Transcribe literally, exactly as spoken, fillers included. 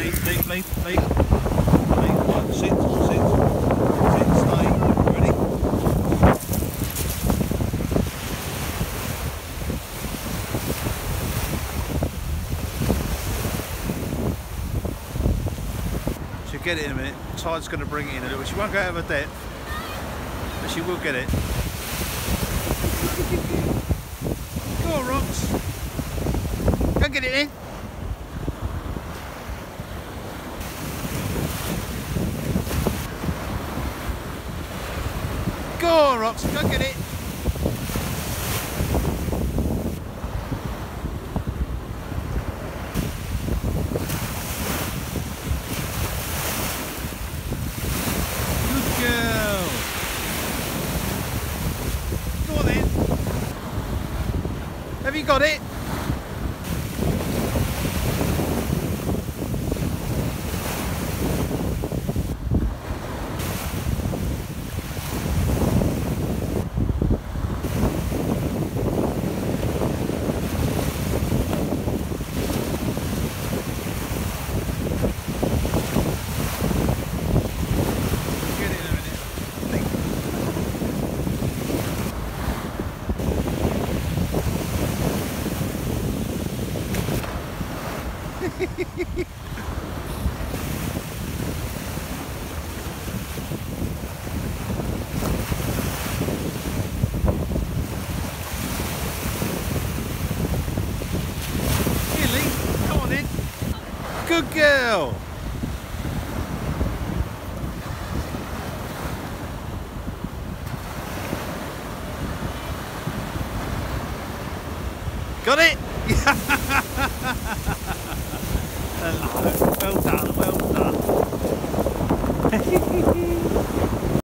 leave, leave, leave, leave. Leave. Right, sit, sit, sit, stay. Ready? She'll get it in a minute. Tide's going to bring it in a little bit. She won't go out of her depth, but she will get it. Go on, Rox. Go get it in. Go on, Rox. Go get it. Good girl. Go on then. Have you got it? Good girl. Got it? Hello. Well done, well done.